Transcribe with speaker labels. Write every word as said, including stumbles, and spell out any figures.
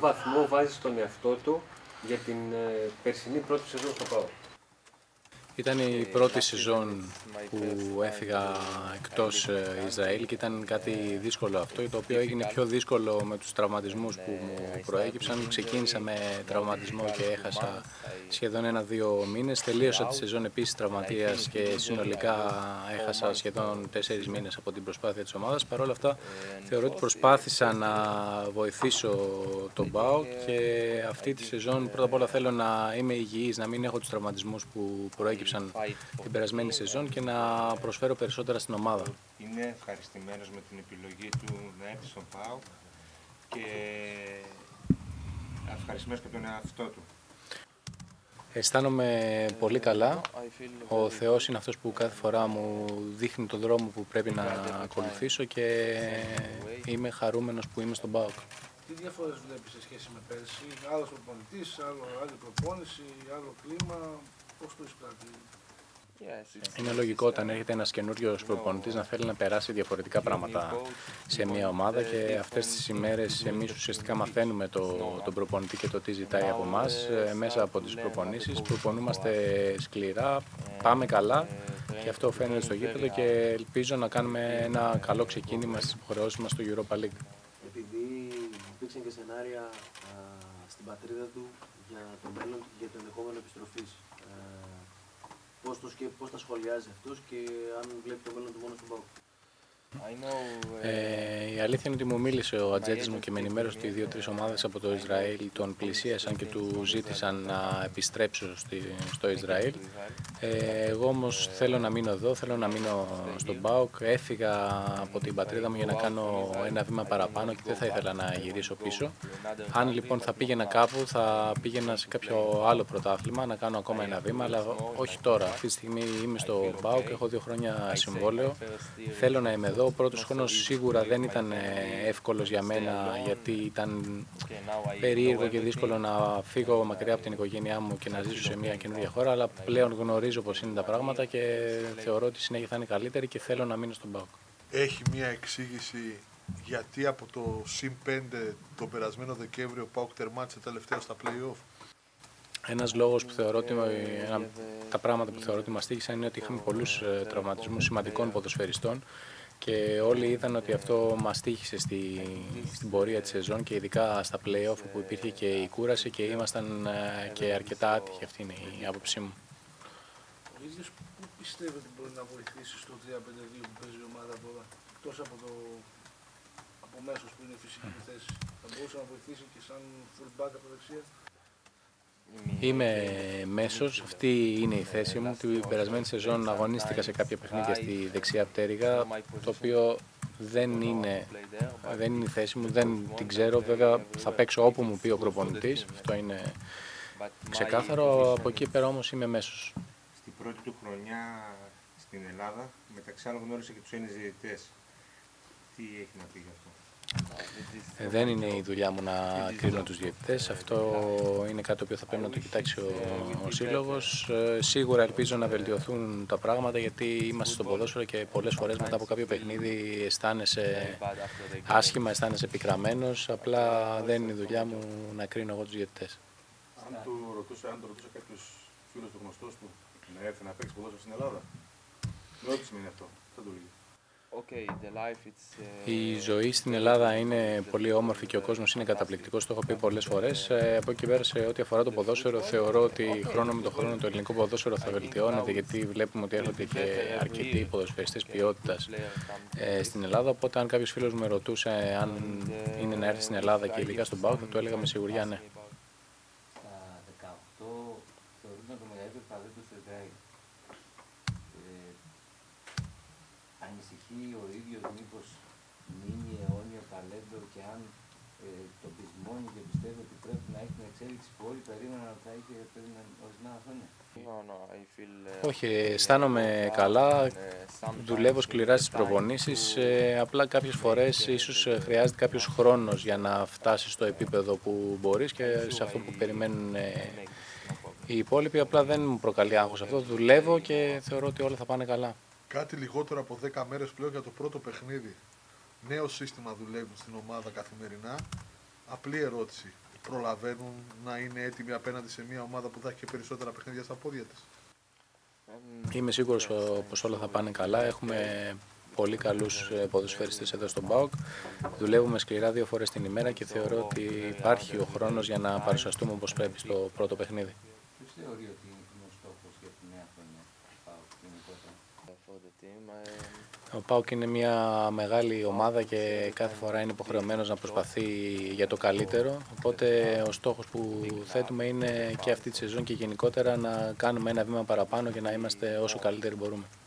Speaker 1: βαθμό βάζει στον εαυτό του για την ε, περσινή πρώτη σεζόν στο ΠΑΟΚ?
Speaker 2: Ήταν η πρώτη σεζόν που έφυγα εκτός Ισραήλ και ήταν κάτι δύσκολο αυτό, το οποίο έγινε πιο δύσκολο με τους τραυματισμούς που μου προέκυψαν. Ξεκίνησα με τραυματισμό και έχασα σχεδόν ένα-δύο μήνες. Τελείωσα τη σεζόν επίσης τραυματίας και συνολικά έχασα σχεδόν τέσσερις μήνες από την προσπάθεια της ομάδας. Παρ' όλα αυτά θεωρώ ότι προσπάθησα να βοηθήσω τον ΠΑΟΚ και αυτή τη σεζόν πρώτα απ' όλα θέλω να είμαι υγιής, να μην έχω τους τραυματισμούς που προέκυψαν την περασμένη σεζόν και να προσφέρω περισσότερα στην ομάδα.
Speaker 3: Είναι ευχαριστημένος με την επιλογή του να έρθει στον ΠΑΟΚ και ευχαριστημένος και τον εαυτό του.
Speaker 2: Αισθάνομαι πολύ καλά. Ο Θεός είναι αυτός που κάθε φορά μου δείχνει τον δρόμο που πρέπει να ακολουθήσω και είμαι χαρούμενος που είμαι στον ΠΑΟΚ.
Speaker 4: Τι διαφορές βλέπεις σε σχέση με πέρσι? Άλλος προπονητής, άλλο, άλλη προπόνηση, άλλο κλίμα, πώς το εισπράττει?
Speaker 2: Είναι λογικό όταν έρχεται ένας καινούριος προπονητής να θέλει να περάσει διαφορετικά πράγματα σε μια ομάδα και αυτές τις ημέρες εμείς ουσιαστικά μαθαίνουμε το, τον προπονητή και το τι ζητάει από εμάς μέσα από τις προπονήσεις. Προπονούμαστε σκληρά, πάμε καλά και αυτό φαίνεται στο γήπεδο και ελπίζω να κάνουμε ένα καλό ξεκίνημα στις υποχρεώσεις μας στο Europa League.
Speaker 5: Επειδή υπήρξαν και σενάρια α, στην πατρίδα του για το μέλλον του και για το ενδεχόμενο επιστροφής. Πώς, το σκέ, πώς τα σχολιάζει αυτός και αν βλέπει το μέλλον του μόνο στον ΠΑΟΚ?
Speaker 2: Ε, η αλήθεια είναι ότι μου μίλησε ο ατζέντης μου και με ενημέρωσε ότι δύο-τρεις ομάδες από το Ισραήλ τον πλησίασαν και του ζήτησαν να επιστρέψω στη, στο Ισραήλ. Ε, εγώ όμως θέλω να μείνω εδώ, θέλω να μείνω στον ΠΑΟΚ. Έφυγα από την πατρίδα μου για να κάνω ένα βήμα παραπάνω και δεν θα ήθελα να γυρίσω πίσω. Αν λοιπόν θα πήγαινα κάπου, θα πήγαινα σε κάποιο άλλο πρωτάθλημα να κάνω ακόμα ένα βήμα, αλλά όχι τώρα. Αυτή τη στιγμή είμαι στο ΠΑΟΚ, έχω δύο χρόνια συμβόλαιο. Θέλω να είμαι εδώ. Ο πρώτος χρόνος σίγουρα δεν ήταν εύκολος για μένα γιατί ήταν περίεργο και δύσκολο να φύγω μακριά από την οικογένειά μου και να ζήσω σε μια καινούργια χώρα, αλλά πλέον γνωρίζω πώς είναι τα πράγματα και θεωρώ ότι η συνέχεια θα είναι καλύτερη και θέλω να μείνω στον ΠΑΟΚ.
Speaker 6: Έχει μια εξήγηση γιατί από το ΣΥΜ πέντε τον περασμένο Δεκέμβριο ο ΠΑΟΚ τερμάτισε τελευταίο στα play-off?
Speaker 2: Ένας λόγος που θεωρώ ότι, ένα, τα πράγματα που θεωρώ ότι μας τύχησαν είναι ότι είχαμε πολλούς τραυματισμούς σημαντικών ποδοσφαιριστών και όλοι είδαν ότι αυτό μας τύχησε στη, στην πορεία της σεζόν και ειδικά στα play-off που υπήρχε και η κούραση και ήμασταν και αρκετά άτυχοι. Αυτή είναι η άποψή μου.
Speaker 4: Ο ίδιος πού πιστεύει ότι μπορεί να βοηθήσει στο τρία πέντε δύο που παίζει η ομάδα τώρα, εκτός από το από μέσος που είναι η φυσική του θέση? Θα μπορούσε να βοηθήσει και σαν fullback από δεξιά?
Speaker 2: Είμαι μέσος, αυτή είναι η θέση μου. Την περασμένη σεζόν αγωνίστηκα σε κάποια παιχνίδια στη δεξιά πτέρυγα, το οποίο δεν είναι, δεν είναι η θέση μου, δεν την ξέρω. Βέβαια θα παίξω όπου μου πει ο προπονητής, αυτό είναι ξεκάθαρο. Από εκεί πέρα όμως είμαι μέσος.
Speaker 3: Στην πρώτη του χρονιά στην Ελλάδα, μεταξύ άλλων γνώρισε και τους Έλληνες διαιτητές. Τι έχει να πει γι' αυτό?
Speaker 2: Ε, δεν είναι η δουλειά μου να κρίνω τους διαιτητές. Αυτό είναι κάτι το οποίο θα πρέπει να το κοιτάξει ο, ο σύλλογος. Ε, σίγουρα ελπίζω να βελτιωθούν τα πράγματα γιατί είμαστε στο ποδόσφαιρο και πολλές φορές μετά από κάποιο παιχνίδι αισθάνεσαι άσχημα, αισθάνεσαι πικραμένος. Απλά δεν είναι η δουλειά μου να κρίνω εγώ τους διαιτητές.
Speaker 7: Αν του ρωτούσε, αν το ρωτούσε κάποιος φίλος του γνωστός του να έρθει να παίξει ποδόσφαιρο στην Ελλάδα, με ό,τι σημαίνει αυτό, θα του λέγει.
Speaker 2: Η ζωή στην Ελλάδα είναι πολύ όμορφη και ο κόσμος είναι καταπληκτικός, το έχω πει πολλές φορές. Από εκεί πέρα, σε ό,τι αφορά το ποδόσφαιρο, θεωρώ ότι χρόνο με το χρόνο το ελληνικό ποδόσφαιρο θα βελτιώνεται γιατί βλέπουμε ότι έρχονται και αρκετοί ποδοσφαιριστές ποιότητας ε, στην Ελλάδα. Οπότε, αν κάποιος φίλος με ρωτούσε αν είναι να έρθει στην Ελλάδα και ειδικά στον ΠΑΟΚ, θα του έλεγα με σιγουριά ναι.
Speaker 8: Στα δεκαοκτώ θεωρούνταν το μεγαλύτερο ταλέντο στο Ισραήλ. Ανησυχεί ο ίδιος μήπως μείνει αιώνιο ταλέντο και αν ε, το πεισμόνει και πιστεύει ότι πρέπει να έχει την εξέλιξη που όλοι περίμεναν ότι θα είχε πριν ορισμένα χρόνια?
Speaker 2: Όχι, αισθάνομαι καλά, δουλεύω σκληρά στις προπονήσεις, ε, απλά κάποιες φορές ίσως χρειάζεται κάποιος χρόνος για να φτάσεις στο επίπεδο που μπορείς και σε αυτό που περιμένουν ε, οι υπόλοιποι. Απλά δεν μου προκαλεί άγχος αυτό, δουλεύω και θεωρώ ότι όλα θα πάνε καλά.
Speaker 6: Κάτι λιγότερο από δέκα μέρες πλέον για το πρώτο παιχνίδι. Νέο σύστημα δουλεύουν στην ομάδα καθημερινά. Απλή ερώτηση. προλαβαίνουν να είναι έτοιμοι απέναντι σε μια ομάδα που θα έχει και περισσότερα παιχνίδια στα πόδια της?
Speaker 2: Είμαι σίγουρος πως όλα θα πάνε καλά. Έχουμε πολύ καλούς ποδοσφαιριστές εδώ στον ΠΑΟΚ. Δουλεύουμε σκληρά δύο φορές την ημέρα και θεωρώ ότι υπάρχει ο χρόνος για να παρουσιαστούμε όπως πρέπει στο πρώτο παιχνίδι.
Speaker 8: Ποιος θεωρεί ότι είναι ο στόχος για τη νέα χρονιά του ΠΑΟΚ γενικότερα?
Speaker 2: Ο ΠΑΟΚ είναι μια μεγάλη ομάδα και κάθε φορά είναι υποχρεωμένος να προσπαθεί για το καλύτερο. Οπότε ο στόχος που θέτουμε είναι και αυτή τη σεζόν και γενικότερα να κάνουμε ένα βήμα παραπάνω και να είμαστε όσο καλύτεροι μπορούμε.